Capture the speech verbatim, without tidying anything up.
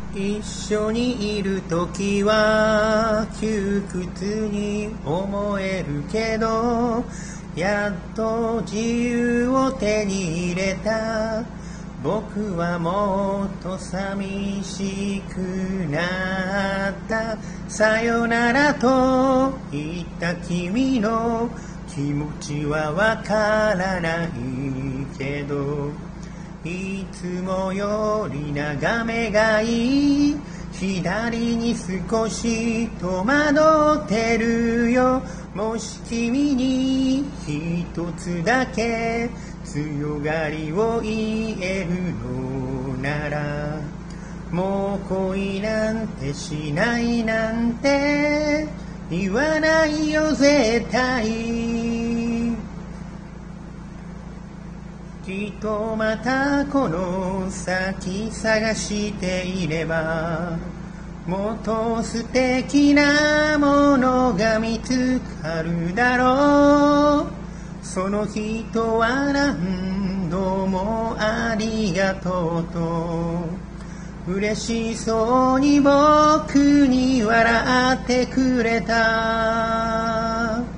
一緒にいるときは窮屈に思えるけど、やっと自由を手に入れた。僕はもっと寂しくなった。さよならと言った君の気持ちはわからないけど、いつもより眺めがいい。左に少し戸惑ってるよ。もし君に一つだけ強がりを言えるのなら、もう恋なんてしないなんて言わないよ絶対。きっとまたこの先探していれば、もっと素敵なものが見つかるだろう。その人は何度もありがとうと嬉しそうに僕に笑ってくれた。